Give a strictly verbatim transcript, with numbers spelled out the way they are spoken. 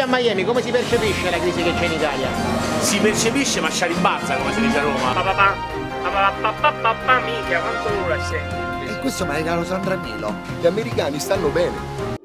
a Miami come si percepisce la crisi che c'è in Italia? Si percepisce ma ci rimbalza, come si dice a Roma. Mica, quanto dura sei? E questo me l'ha regalato Sandra Milo. Gli americani stanno bene.